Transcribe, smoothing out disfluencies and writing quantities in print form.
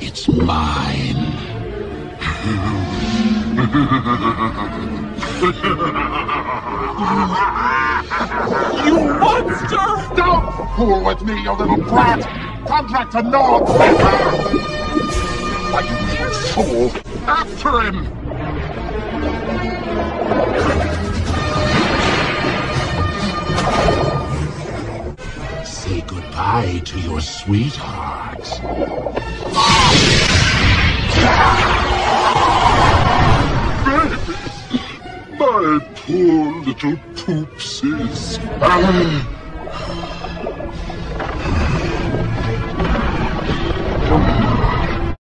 It's mine. You monster! Don't fool with me, you little brat! Contract to North! Why, you fool! After him! Say goodbye to your sweetheart. My poor little poopsies.